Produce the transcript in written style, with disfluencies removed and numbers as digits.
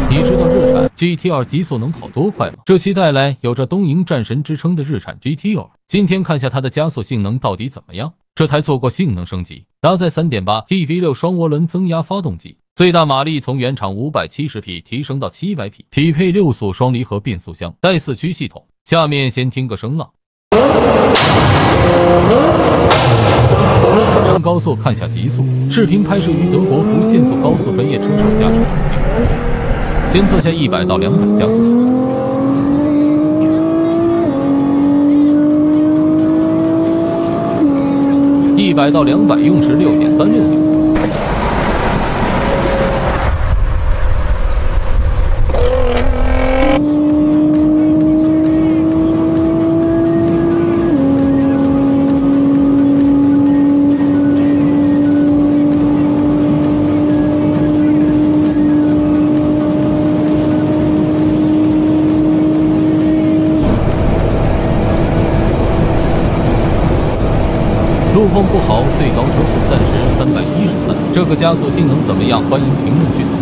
你知道日产 GT2 极速能跑多快吗？这期带来有着东瀛战神之称的日产 GT2，今天看下它的加速性能到底怎么样。这台做过性能升级，搭载 3.8T V6 双涡轮增压发动机，最大马力从原厂570匹提升到700匹，匹配6速双离合变速箱，带4驱系统。下面先听个声浪。上高速看下极速，视频拍摄于德国不限速高速专业车手驾驶模型。先测下100到200加速。100到200用时6.36秒。路况不好，最高车速暂时313。这个加速性能怎么样？欢迎评论区讨论。